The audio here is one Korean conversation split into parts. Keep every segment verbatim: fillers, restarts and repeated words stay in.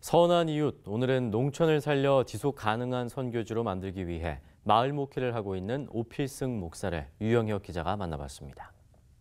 선한 이웃, 오늘은 농촌을 살려 지속 가능한 선교지로 만들기 위해 마을 목회를 하고 있는 오필승 목사를 유영혁 기자가 만나봤습니다.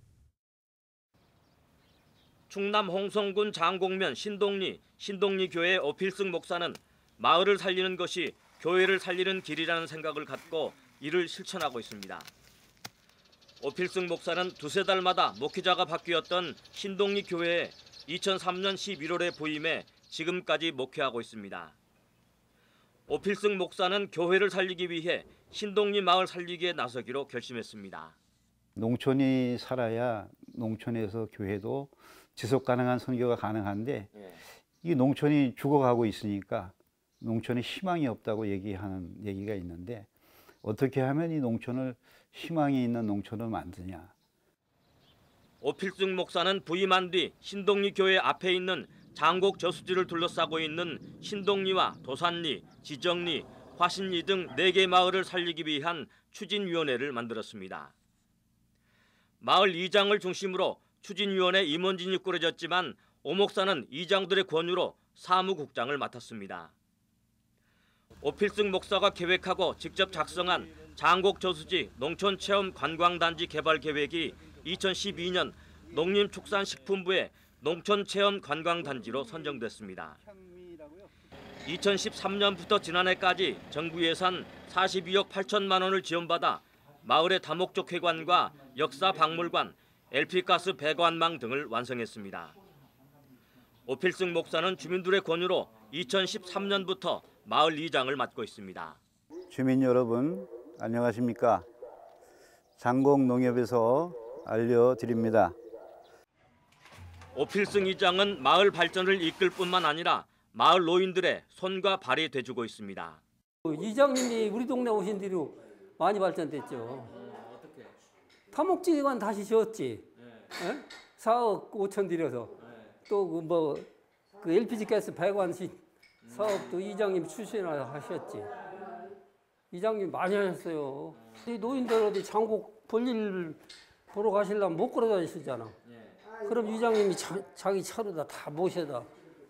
충남 홍성군 장곡면 신동리 신동리 교회 오필승 목사는 마을을 살리는 것이 교회를 살리는 길이라는 생각을 갖고 이를 실천하고 있습니다. 오필승 목사는 두세 달마다 목회자가 바뀌었던 신동리 교회에 이천삼 년 십일월에 부임해 지금까지 목회하고 있습니다. 오필승 목사는 교회를 살리기 위해 신동리 마을 살리기에 나서기로 결심했습니다. 농촌이 살아야 농촌에서 교회도 지속 가능한 선교가 가능한데 네. 이 농촌이 죽어가고 있으니까 농촌에 희망이 없다고 얘기하는 얘기가 있는데 어떻게 하면 이 농촌을 희망이 있는 농촌으로 만드냐. 오필승 목사는 부임한 뒤 신동리 교회 앞에 있는 장곡 저수지를 둘러싸고 있는 신동리와 도산리, 지정리, 화신리 등 네 개 마을을 살리기 위한 추진위원회를 만들었습니다. 마을 이장을 중심으로 추진위원회 임원진이 꾸려졌지만 오 목사는 이장들의 권유로 사무국장을 맡았습니다. 오필승 목사가 계획하고 직접 작성한 장곡 저수지 농촌체험 관광단지 개발 계획이 이천십이 년 농림축산식품부의 농촌체험 관광단지로 선정됐습니다. 이천십삼 년부터 지난해까지 정부 예산 사십이억 팔천만 원을 지원받아 마을의 다목적 회관과 역사 박물관, 엘피가스 배관망 등을 완성했습니다. 오필승 목사는 주민들의 권유로 이천십삼 년부터 마을 이장을 맡고 있습니다. 주민 여러분 안녕하십니까? 장곡농협에서 알려드립니다. 오필승 이장은 마을 발전을 이끌 뿐만 아니라 마을 노인들의 손과 발이 돼주고 있습니다. 이장님이 우리 동네 오신 뒤로 많이 발전됐죠. 어떻게? 다목지관 다시 지었지. 네. 사억 오천 들여서. 네. 또 그 뭐 그 엘피지 가스 배관식 사업도 이장님이 추진하셨지. 이장님 많이 하셨어요. 이 노인들 어디 장곡 볼일 보러 가시려면 못 걸어 다니시잖아. 그럼 이장님이 자, 자기 차로다 다 모셔다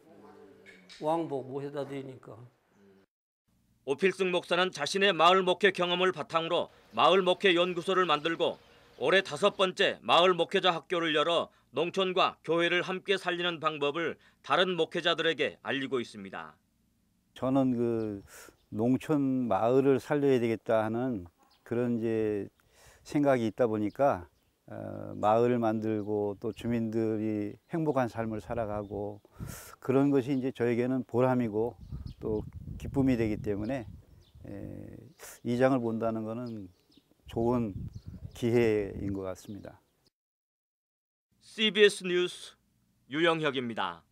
왕복 모셔다 드리니까. 오필승 목사는 자신의 마을 목회 경험을 바탕으로 마을 목회 연구소를 만들고 올해 다섯 번째 마을 목회자 학교를 열어 농촌과 교회를 함께 살리는 방법을 다른 목회자들에게 알리고 있습니다. 저는 그 농촌 마을을 살려야 되겠다 하는 그런 이제 생각이 있다 보니까 어, 마을을 만들고 또 주민들이 행복한 삶을 살아가고 그런 것이 이제 저에게는 보람이고 또 기쁨이 되기 때문에 에, 이 장을 본다는 것은 좋은 기회인 것 같습니다. 씨비에스 뉴스 유영혁입니다.